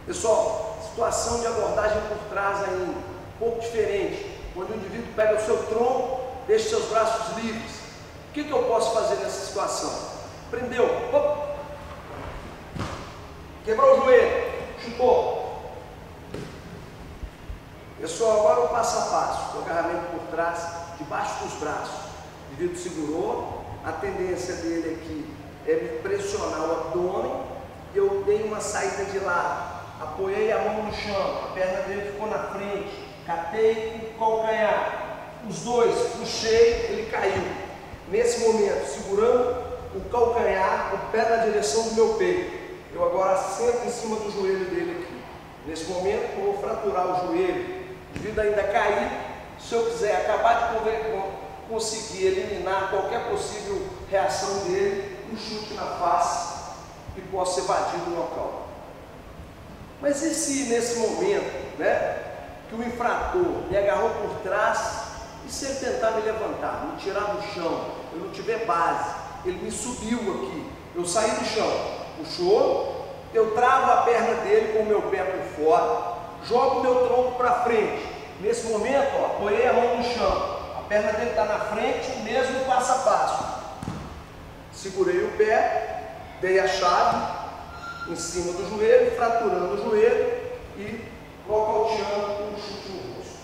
Pessoal, situação de abordagem por trás ainda, um pouco diferente, onde o indivíduo pega o seu tronco, deixa seus braços livres. O que eu posso fazer nessa situação? Prendeu, op, quebrou o joelho, chutou. Pessoal, agora o passo a passo, o agarramento por trás, debaixo dos braços. O indivíduo segurou, a tendência dele aqui é me pressionar o abdômen, eu dei uma saída de lado, apoiei a mão no chão, a perna dele ficou na frente, catei o calcanhar, os dois, puxei, ele caiu. Nesse momento, segurando o calcanhar, o pé na direção do meu peito, eu agora sento em cima do joelho dele aqui. Nesse momento, eu vou fraturar o joelho, devido a ainda cair. Se eu quiser acabar de conseguir eliminar qualquer possível reação dele, um chute na face e posso evadir do local. Mas e se nesse momento, que o infrator me agarrou por trás, e se ele tentar me levantar, me tirar do chão, eu não tiver base, ele me subiu aqui, eu saí do chão, puxou, eu travo a perna dele com o meu pé por fora, jogo o meu tronco para frente. Nesse momento, ó, apoiei a mão no chão, a perna dele está na frente, o mesmo passo a passo. Segurei o pé, dei a chave em cima do joelho, fraturando o joelho e nocauteando um chute no rosto.